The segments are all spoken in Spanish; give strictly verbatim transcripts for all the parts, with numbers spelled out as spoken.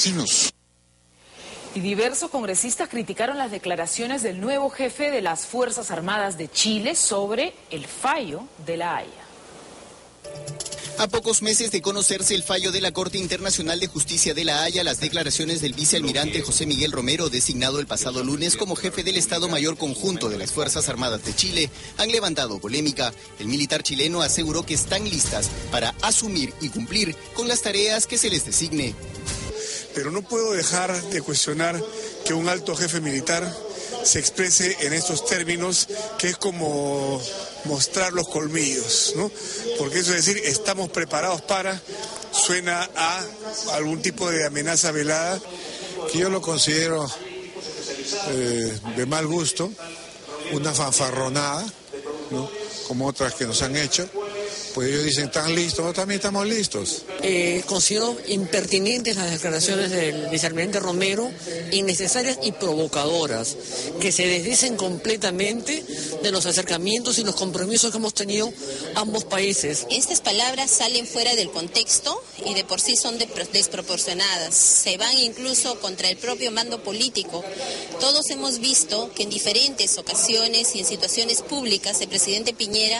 clandestinos. Y diversos congresistas criticaron las declaraciones del nuevo jefe de las Fuerzas Armadas de Chile sobre el fallo de La Haya. A pocos meses de conocerse el fallo de la Corte Internacional de Justicia de La Haya, las declaraciones del vicealmirante José Miguel Romero, designado el pasado lunes como jefe del Estado Mayor Conjunto de las Fuerzas Armadas de Chile, han levantado polémica. El militar chileno aseguró que están listas para asumir y cumplir con las tareas que se les designe. Pero no puedo dejar de cuestionar que un alto jefe militar se exprese en estos términos, que es como mostrar los colmillos, ¿no? Porque eso es decir, estamos preparados para, suena a algún tipo de amenaza velada. Que yo lo considero eh, de mal gusto, una fanfarronada, ¿no? Como otras que nos han hecho. Pues ellos dicen, ¿están listos? Nosotros también estamos listos. Eh, considero impertinentes las declaraciones del vicealmirante Romero, innecesarias y provocadoras, que se desdicen completamente de los acercamientos y los compromisos que hemos tenido ambos países. Estas palabras salen fuera del contexto y de por sí son desproporcionadas. Se van incluso contra el propio mando político. Todos hemos visto que en diferentes ocasiones y en situaciones públicas el presidente Piñera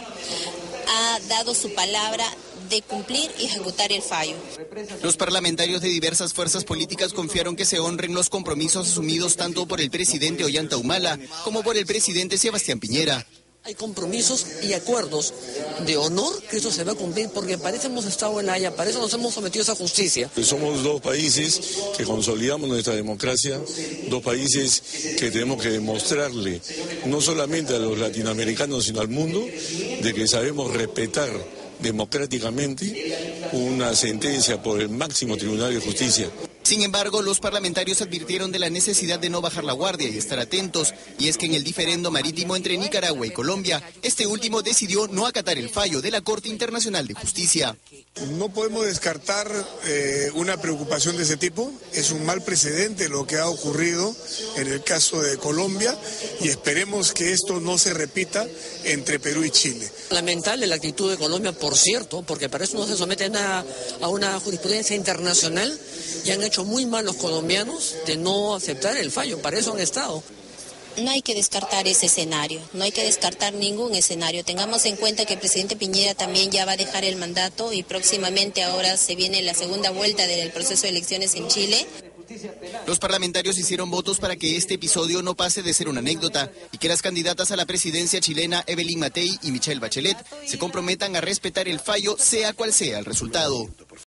ha dado su palabra de cumplir y ejecutar el fallo. Los parlamentarios de diversas fuerzas políticas confiaron que se honren los compromisos asumidos tanto por el presidente Ollanta Humala como por el presidente Sebastián Piñera. Hay compromisos y acuerdos de honor que eso se va a cumplir, porque para eso hemos estado en La Haya, para eso nos hemos sometido a esa justicia. Somos dos países que consolidamos nuestra democracia, dos países que tenemos que demostrarle, no solamente a los latinoamericanos, sino al mundo, de que sabemos respetar democráticamente una sentencia por el máximo Tribunal de Justicia. Sin embargo, los parlamentarios advirtieron de la necesidad de no bajar la guardia y estar atentos, y es que en el diferendo marítimo entre Nicaragua y Colombia, este último decidió no acatar el fallo de la Corte Internacional de Justicia. No podemos descartar eh, una preocupación de ese tipo. Es un mal precedente lo que ha ocurrido en el caso de Colombia y esperemos que esto no se repita entre Perú y Chile. Lamentable la actitud de Colombia, por cierto, porque para eso no se someten a, a una jurisprudencia internacional y han hecho muy mal los colombianos de no aceptar el fallo. Para eso han estado. No hay que descartar ese escenario, no hay que descartar ningún escenario. Tengamos en cuenta que el presidente Piñera también ya va a dejar el mandato y próximamente ahora se viene la segunda vuelta del proceso de elecciones en Chile. Los parlamentarios hicieron votos para que este episodio no pase de ser una anécdota y que las candidatas a la presidencia chilena Evelyn Matei y Michelle Bachelet se comprometan a respetar el fallo sea cual sea el resultado.